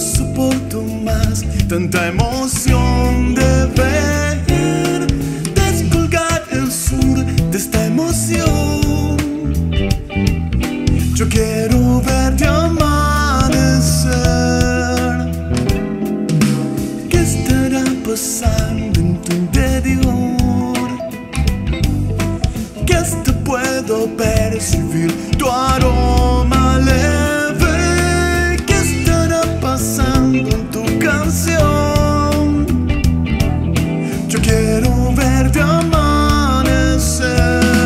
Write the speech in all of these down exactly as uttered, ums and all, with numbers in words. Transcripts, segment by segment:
soporto más tanta emoción de ver descolgar el sur de esta emoción. Yo quiero verte amanecer. ¿Qué estará pasando en tu interior? Que hasta puedo percibir tu aroma leve. ¿Qué estará pasando en tu canción? Yo quiero verte amanecer.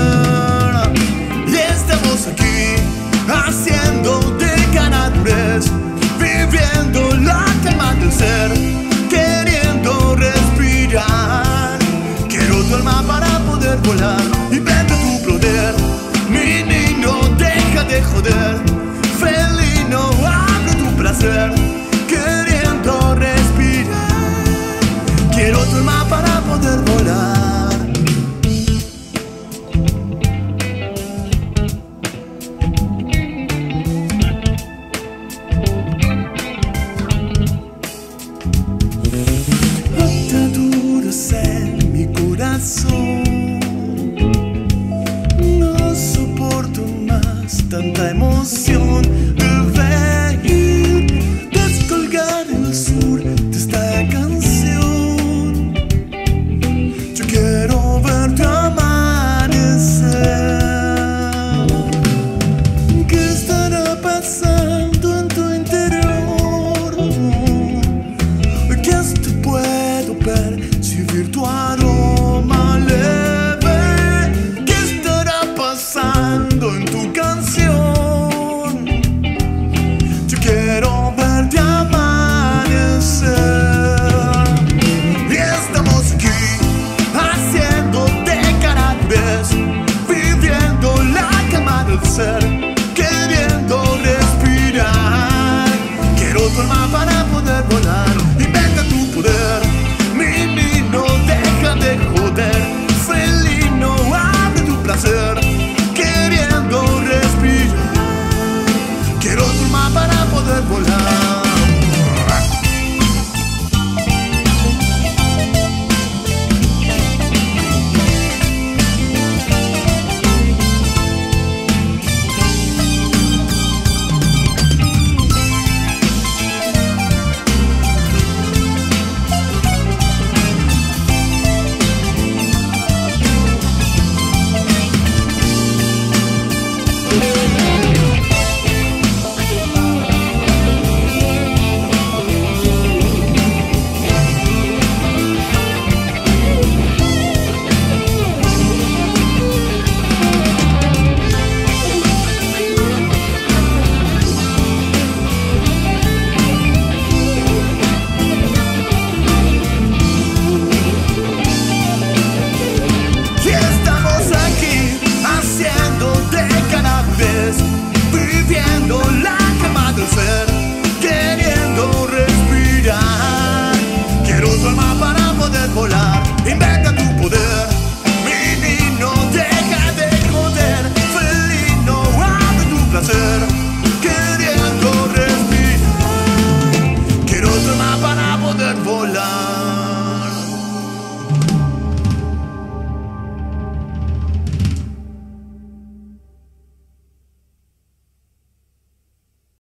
Y estamos aquí haciendo de ganadores, viviendo la calma del ser, queriendo respirar. Quiero tu alma para poder volar y verte tu poder. Mi niño, deja de joder. Felino, abre tu placer, queriendo respirar. Quiero tu alma para poder volar. Ataduras en mi corazón. No soporto más tanta emoción de ver descolgar el sur de esta canción. Yo quiero verte amanecer. ¿Qué estará pasando en tu interior? Que hasta puedo percibir tu aroma leve. ¿Qué estará pasando en tu canción? Yo quiero verte amanecer. Y estamos aquí haciendo decadentes, viviendo la calma del ser, queriendo respirar. Quiero tu alma para poder volar y verte tu poder. Mi niño, deja de joder. Felino, abre tu placer, queriendo respirar. Quiero tu alma para poder volar.